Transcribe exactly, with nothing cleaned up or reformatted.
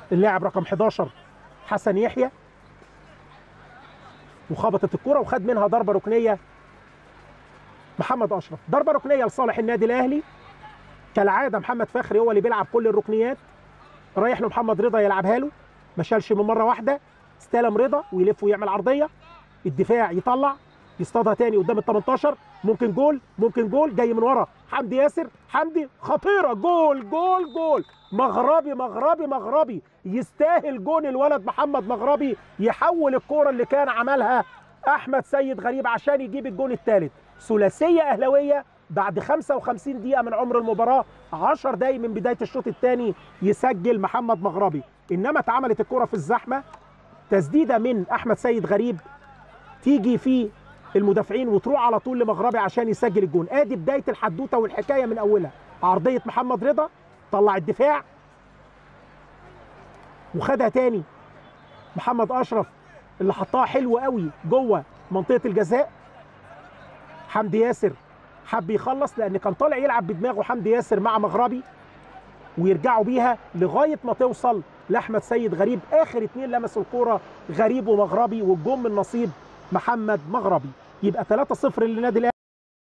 اللاعب رقم حداشر حسن يحيى، وخبطت الكرة وخد منها ضربة ركنية محمد أشرف. ضربة ركنية لصالح النادي الأهلي. كالعادة محمد فخري هو اللي بيلعب كل الركنيات، رايح له محمد رضا يلعبها له، ما شالش من مرة واحدة، استلم رضا ويلف ويعمل عرضية، الدفاع يطلع يصطادها تاني قدام ال تمنتاشر، ممكن جول ممكن جول، جاي من ورا حمدي ياسر، حمدي خطيرة، جول جول جول، مغربي مغربي مغربي، يستاهل جون الولد محمد مغربي، يحول الكورة اللي كان عملها أحمد سيد غريب عشان يجيب الجون الثالث. ثلاثية أهلاوية بعد خمسة وخمسين دقيقة من عمر المباراة، عشر دقايق من بداية الشوط الثاني يسجل محمد مغربي. إنما اتعملت الكرة في الزحمة، تسديدة من أحمد سيد غريب تيجي في المدافعين وتروح على طول لمغربي عشان يسجل الجون. ادي بداية الحدوتة والحكاية من أولها. عرضية محمد رضا، طلع الدفاع وخدها تاني محمد أشرف اللي حطها حلو قوي جوه منطقة الجزاء. حمدي ياسر حب يخلص لأن كان طالع يلعب بدماغه حمدي ياسر مع مغربي، ويرجعوا بيها لغاية ما توصل لأحمد سيد غريب. آخر اتنين لمسوا الكورة غريب ومغربي، والجون من نصيب محمد مغربي. يبقى ثلاثة صفر للنادي الأهلي.